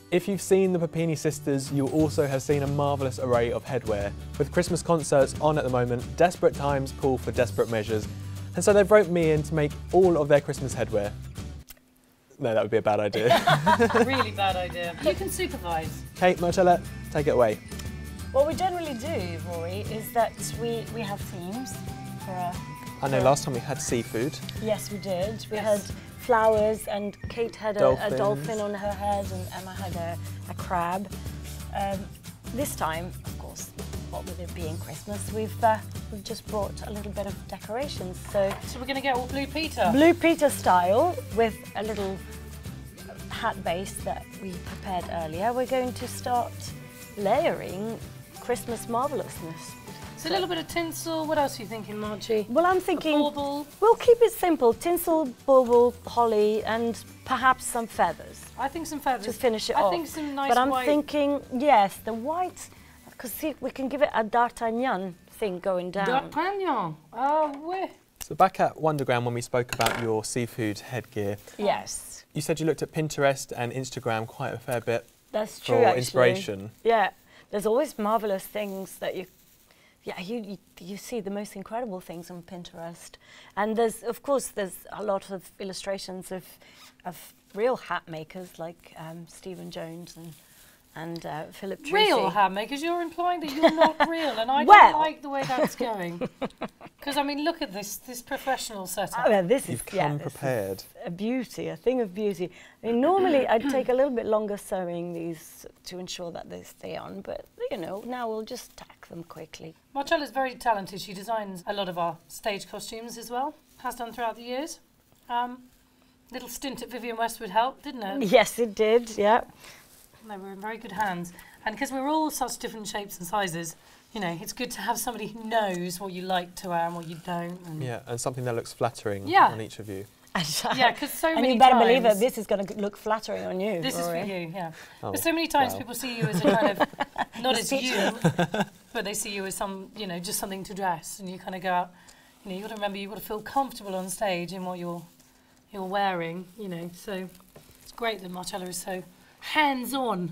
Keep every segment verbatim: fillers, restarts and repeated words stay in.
If you've seen the Papini Sisters, you'll also have seen a marvellous array of headwear. With Christmas concerts on at the moment, desperate times call for desperate measures, and so they've roped me in to make all of their Christmas headwear. No, that would be a bad idea. Really bad idea. You can supervise. Kate, Marcella, take it away. What we generally do, Rory, is that we, we have themes for our... I know last time we had seafood. Yes, we did. We had flowers, and Kate had a, a dolphin on her head, and Emma had a, a crab. Um, this time, of course, what with it being Christmas, we've uh, we've just brought a little bit of decorations. So, so we're going to get all Blue Peter. Blue Peter style, with a little hat base that we prepared earlier. We're going to start layering Christmas marvellousness. So a little bit of tinsel. What else are you thinking, Margie? Well, I'm thinking a bauble. We'll keep it simple: tinsel, bauble, holly, and perhaps some feathers. I think some feathers to finish it I off. I think some nice But I'm white. thinking, yes, the white, because see, we can give it a D'Artagnan thing going down. D'Artagnan. Oh, oui. So back at Wonderground, when we spoke about your seafood headgear, yes, you said you looked at Pinterest and Instagram quite a fair bit. That's true. For actually. inspiration. Yeah, there's always marvelous things that you. Yeah, you, you you see the most incredible things on Pinterest, and there's of course there's a lot of illustrations of of real hat makers like um, Stephen Jones and and uh, Philip Tracy. Real hat makers? You're implying that you're not real, and I well. don't like the way that's going. Because I mean, look at this this professional setup. Oh, yeah, this You've is come yeah, prepared. A beauty, a thing of beauty. I mean, normally I'd take a little bit longer sewing these to ensure that they stay on, but you know, now we'll just tack them quickly. Marcella's very talented. She designs a lot of our stage costumes as well, has done throughout the years. Um, little stint at Vivienne Westwood helped, didn't it? Yes, it did, yeah. They were in very good hands. And because we're all such different shapes and sizes, you know, it's good to have somebody who knows what you like to wear and what you don't. And yeah, and something that looks flattering yeah. on each of you. Yeah, because so and many you better times, believe that this is going to look flattering on you. This Rory. is for you, yeah. Oh, but so many times wow. people see you as a kind of, not as you, but they see you as some, you know, just something to dress, and you kind of go out, you know, you've got to remember you've got to feel comfortable on stage in what you're, you're wearing, you know, so it's great that Marcella is so hands-on.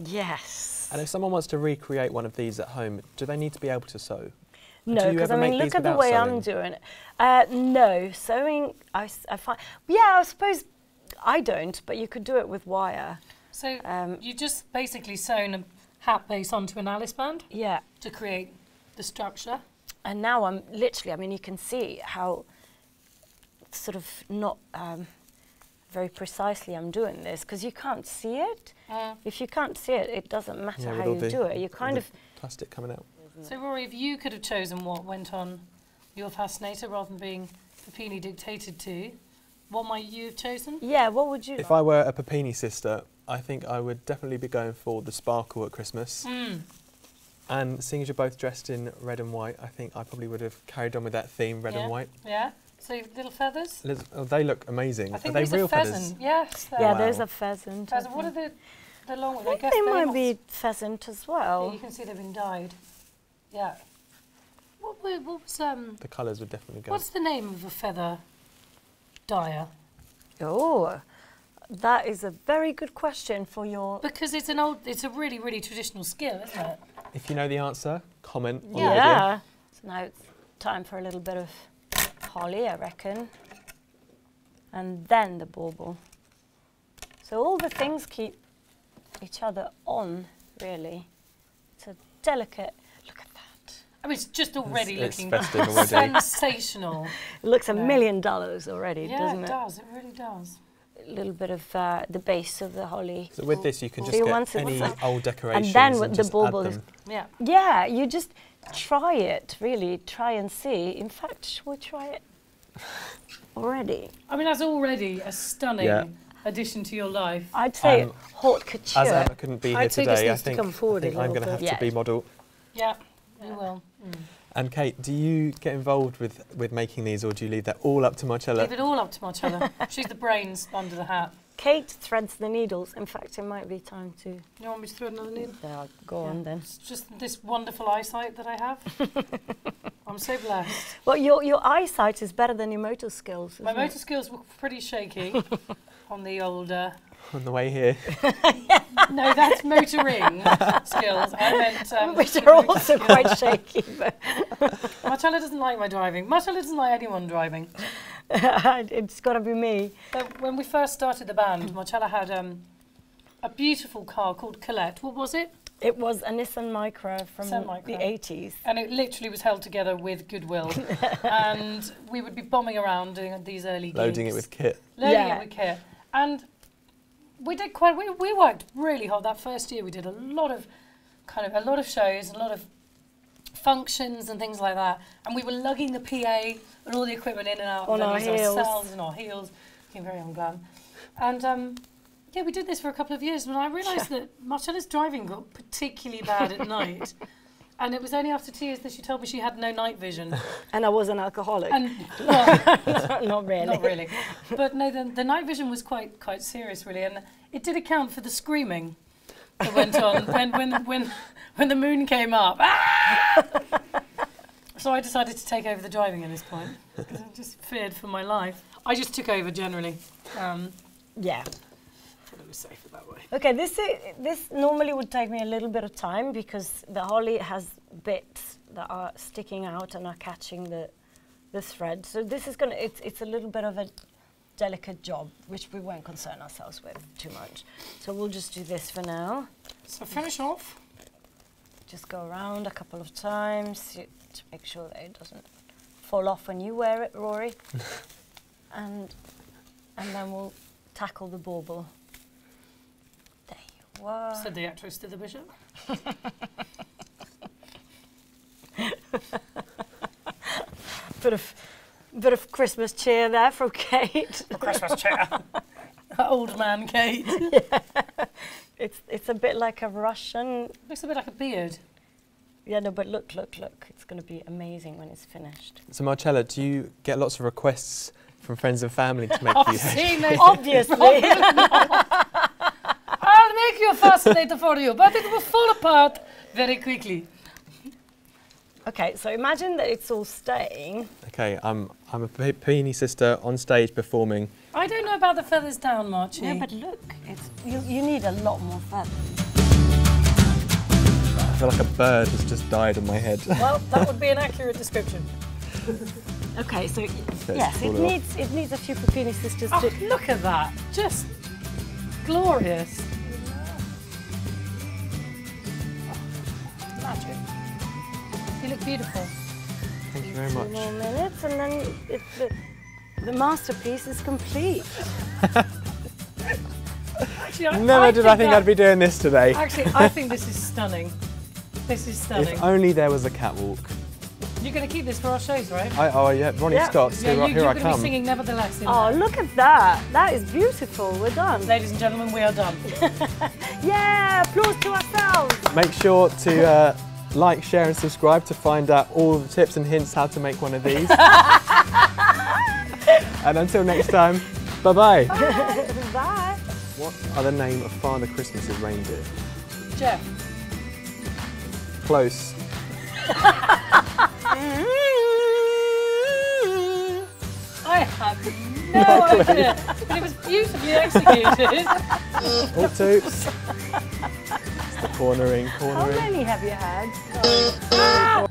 Yes. And if someone wants to recreate one of these at home, do they need to be able to sew? No, because I mean, look at the way sewing? I'm doing it. Uh, no, sewing, I, I find, yeah, I suppose I don't, but you could do it with wire. So Um, you just basically sewn a hat base onto an Alice band Yeah. to create the structure. And now I'm literally, I mean, you can see how sort of not um, very precisely I'm doing this, because you can't see it. Uh, If you can't see it, it doesn't matter Yeah, with how all you the- do it. You with kind the of... plastic coming out. so Rory, if you could have chosen what went on your fascinator rather than being Papini dictated to, what might you have chosen? Yeah, what would you... If I were a Papini sister, I think I would definitely be going for the sparkle at Christmas. Mm. And seeing as you're both dressed in red and white, I think I probably would have carried on with that theme, red yeah. and white. Yeah. So little feathers. Liz- oh, they look amazing. I think are they there's real a pheasant. feathers? Yes. they're Yeah, Wow. there's a pheasant. I Pheasant. What are think. the the long? I think guess they they're might not- be pheasant as Yeah, well. you can see they've been dyed. Yeah. What, were- what was um? The colours would definitely go. What's the name of a feather dyer? Oh, that is a very good question for your... Because it's an old, it's a really, really traditional skill, isn't it? If you know the answer, comment on the video. Yeah. So now it's time for a little bit of holly, I reckon. And then the bauble. So all the things keep each other on, really. It's a delicate... Look at that. I mean, it's just already It's- it's looking festive already. sensational. It looks a Yeah. million dollars already, Yeah, doesn't it it? does. It really does. A little bit of uh, the base of the holly. So with this, you can So just you get want it- any what's old decorations then and, with the just bauble add is- them. Yeah. Yeah, you just try it, really. Try and see. In fact, shall we try it already? I mean, that's already a stunning Yeah. addition to your life. I'd say Um, haute couture. As Emma couldn't be here I'd say this today, I needs to think, come forward I think a I'm little going to have bit. to be Yeah. model. Yeah, you will. Mm. And Kate, do you get involved with, with making these, or do you leave that all up to Marcella? Leave it all up to Marcella. She's the brains under the hat. Kate threads the needles. In fact, it might be time to... You want me to throw another needle? Yeah, go Yeah. on then. It's just this wonderful eyesight that I have. I'm so blessed. Well, your, your eyesight is better than your motor skills, My isn't motor it? skills were pretty shaky on the old... Uh, On the way here. no motoring skills. I meant um, Which are also quite shaky. But Marcella doesn't like my driving. Marcella doesn't like anyone driving. it's got to be me. But when we first started the band, Marcella had um, a beautiful car called Colette. What was it? It was a Nissan Micra from Nissan Micra. the eighties. And it literally was held together with goodwill. And we would be bombing around doing these early gigs. Loading it with kit. Loading Yeah. it with kit. And we did quite, we, we worked really hard. That first year we did a lot of, kind of, a lot of shows, a lot of functions and things like that. And we were lugging the P A and all the equipment in and out On of our venues heels. ourselves and our heels. Looking very on glam. And um, yeah, we did this for a couple of years. And I realised that Marcella's driving got particularly bad at night. And it was only after two years that she told me she had no night vision. And I was an alcoholic. And well, Not really. not really. But no, the, the night vision was quite quite serious, really. And it did account for the screaming that went on when, when, when, when the moon came up. Ah! So I decided to take over the driving at this point because I just feared for my life. I just took over generally. Um, Yeah. thought it was safer that way. Okay, this i- this normally would take me a little bit of time because the holly has bits that are sticking out and are catching the the thread. So this is gonna it's it's a little bit of a delicate job, which we won't concern ourselves with too much. So we'll just do this for now. So finish off. Just go around a couple of times to to make sure that it doesn't fall off when you wear it, Rory. and and then we'll tackle the bauble. There you are. Said the actress to the bishop. Bit of bit of Christmas cheer there from Kate. Christmas chair. Old man Kate. It's it's a bit like a Russian. Looks a bit like a beard. Yeah, no, but look, look, look. It's going to be amazing when it's finished. So Marcella, do you get lots of requests from friends and family to make I've you seen this. Obviously. I'll make you a fascinator for you, but it will fall apart very quickly. Okay, so imagine that it's all staying. Okay, I'm I'm a Pe- Peony sister on stage performing. I don't know about the feathers down, Marchie. Yeah, but look, it's you, you need a lot more feathers. I feel like a bird has just died on my head. Well, that would be an accurate description. Okay, so y- Let's yes, it pull it off. needs it needs a few Papini sisters Oh, to. look at that. Just glorious. Magic. You look beautiful. Thank you very Two much. more minutes, and then it, the, the masterpiece is complete. Actually, I, Never did I think that- I'd be doing this today. Actually, I think this is stunning. This is stunning. If only there was a catwalk. You're going to keep this for our shows, right? I, oh yeah, Ronnie Yeah. Scott, Yeah, here, I- you, here you're I going to be come. singing Nevertheless in Oh, there. look at that! That is beautiful. We're done. Ladies and gentlemen, we are done. Yeah, applause to ourselves. Make sure to uh, like, share and subscribe to find out all the tips and hints how to make one of these. And until next time, bye-bye. Bye. What are the name of Father Christmas's reindeer? Jeff. Close. I have no idea. But it was beautifully executed. All toots. It's the cornering, How cornering. many have you had?